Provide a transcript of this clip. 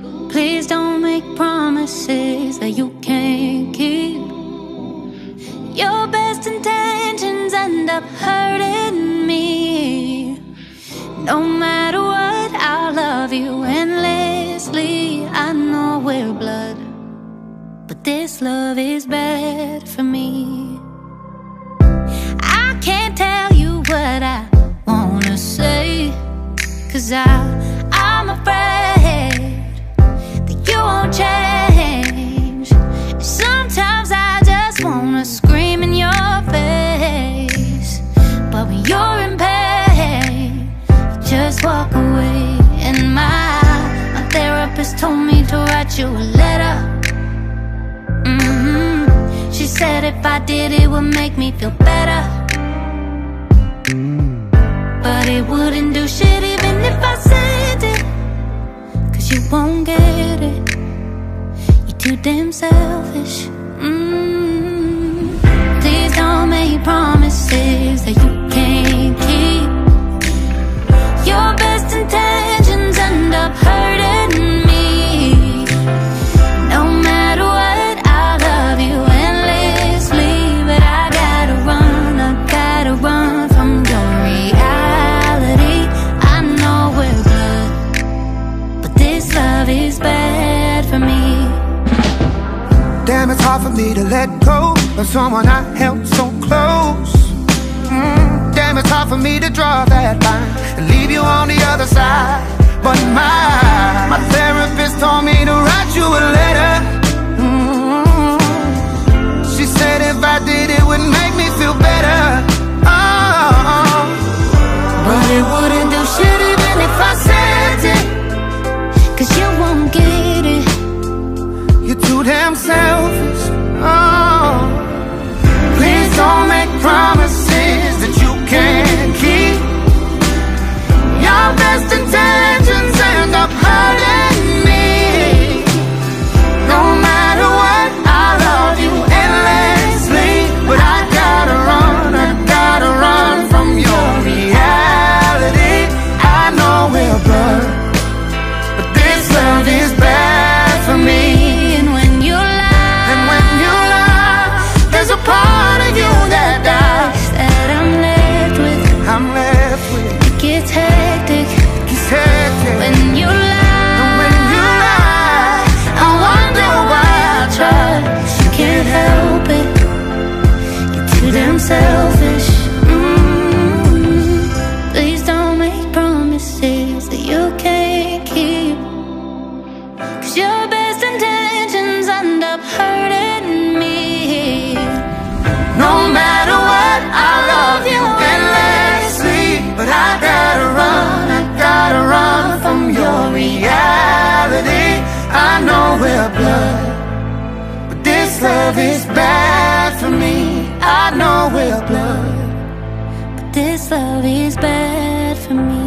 Please don't make promises that you can't keep. Your best intentions end up hurting me. No matter what, I'll love you endlessly. I know we're blood, but this love is bad for me. I can't tell you what I wanna say, 'cause I'm afraid that you won't change. Sometimes I just wanna scream in your face, but when you're in pain, you just walk away. And my therapist told me to write you a letter. She said if I did, it would make me feel better, but it wouldn't do shit even if I said it, 'cause you won't get it. You're too damn selfish. Please don't make promises that you can't keep. Your best intentions end up hurting me. No matter what, I love you endlessly, but I gotta run from your reality. I know we're blood, but this love is bad for me. Damn, it's hard for me to let go of someone I held so close. Damn, it's hard for me to draw that line and leave you on the other side. But my therapist told me to write you a letter. She said if I did, it would make me feel better. Oh, but it wouldn't do shit even if I said it, 'Cause you won't get it. you're too damn selfish. Oh, please don't make promises that you can't keep. Your best intentions end up hurting me. No matter what, I love you endlessly, but I gotta run from your reality. I know we're blood, but this love is bad for me. And when you lie, there's a part of you that dies, that I'm left with. It gets hectic when you lie. And when you lie, I wonder why I trust. You can't help it. You're too damn selfish. Please don't make promises that you can't keep, 'cause your best intentions end up hurting me. no matter what, I love you endlessly, but I gotta run from your reality. I know we're blood, but this love is bad for me. I know we're blood. This love is bad for me.